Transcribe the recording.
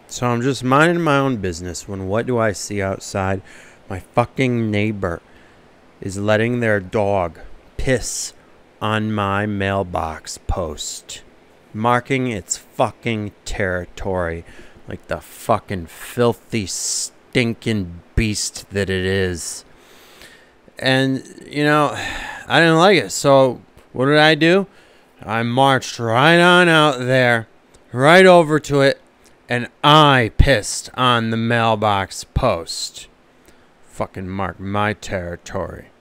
So I'm just minding my own business when what do I see outside? My fucking neighbor is letting their dog piss on my mailbox post, marking its fucking territory like the fucking filthy, stinking beast that it is. And, you know, I didn't like it. So what did I do? I marched right on out there, right over to it, and I pissed on the mailbox post. Fucking mark my territory.